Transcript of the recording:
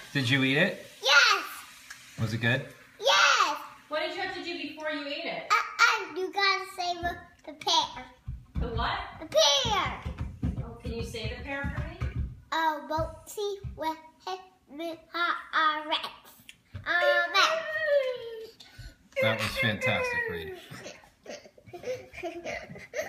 Did you eat it? Yes. Was it good? Yes. What did you have to do before you ate it? You gotta say the pear. The what? The pear. Oh, can you say the pear for me? Oh, boatsy with his Rex. That was fantastic, Reed.